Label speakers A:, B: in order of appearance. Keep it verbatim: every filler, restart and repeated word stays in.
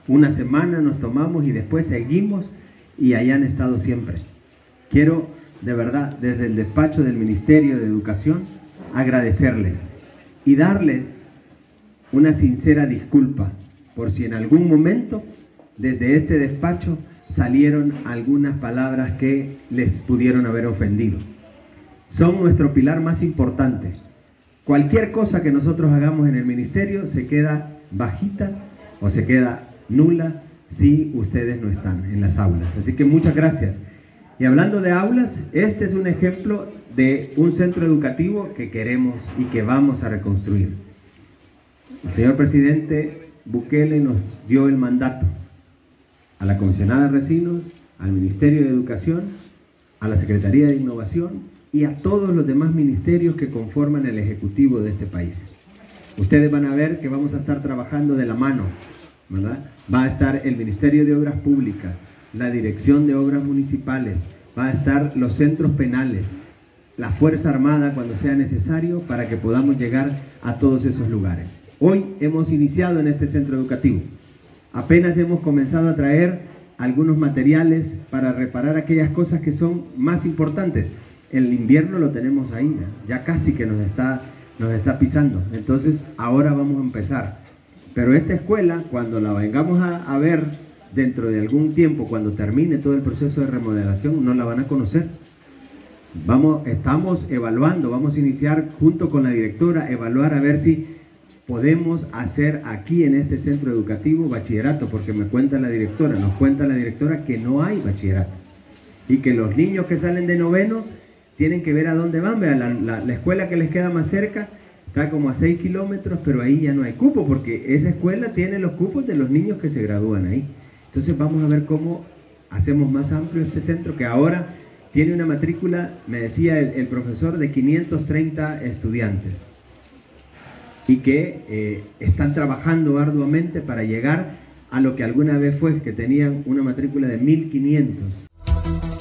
A: una semana nos tomamos y después seguimos y allá han estado siempre. Quiero de verdad desde el despacho del Ministerio de Educación agradecerles y darles una sincera disculpa por si en algún momento desde este despacho salieron algunas palabras que les pudieron haber ofendido. Son nuestro pilar más importante. Cualquier cosa que nosotros hagamos en el ministerio se queda bajita o se queda nula si ustedes no están en las aulas. Así que muchas gracias. Y hablando de aulas, este es un ejemplo de un centro educativo que queremos y que vamos a reconstruir. El señor presidente Bukele nos dio el mandato a la comisionada Recinos, al Ministerio de Educación, a la Secretaría de Innovación y a todos los demás ministerios que conforman el Ejecutivo de este país. Ustedes van a ver que vamos a estar trabajando de la mano, ¿verdad? Va a estar el Ministerio de Obras Públicas, la Dirección de Obras Municipales, va a estar los centros penales, la Fuerza Armada cuando sea necesario para que podamos llegar a todos esos lugares. Hoy hemos iniciado en este centro educativo. Apenas hemos comenzado a traer algunos materiales para reparar aquellas cosas que son más importantes. El invierno lo tenemos ahí, ya casi que nos está, nos está pisando. Entonces ahora vamos a empezar. Pero esta escuela, cuando la vengamos a, a ver dentro de algún tiempo, cuando termine todo el proceso de remodelación, no la van a conocer. Vamos, estamos evaluando, vamos a iniciar junto con la directora, evaluar a ver si podemos hacer aquí en este centro educativo bachillerato, porque me cuenta la directora, nos cuenta la directora que no hay bachillerato. Y que los niños que salen de noveno tienen que ver a dónde van. Vean, la, la, la escuela que les queda más cerca está como a seis kilómetros, pero ahí ya no hay cupo, porque esa escuela tiene los cupos de los niños que se gradúan ahí. Entonces vamos a ver cómo hacemos más amplio este centro, que ahora tiene una matrícula, me decía el, el profesor, de quinientos treinta estudiantes. Y que eh, están trabajando arduamente para llegar a lo que alguna vez fue, que tenían una matrícula de mil quinientos.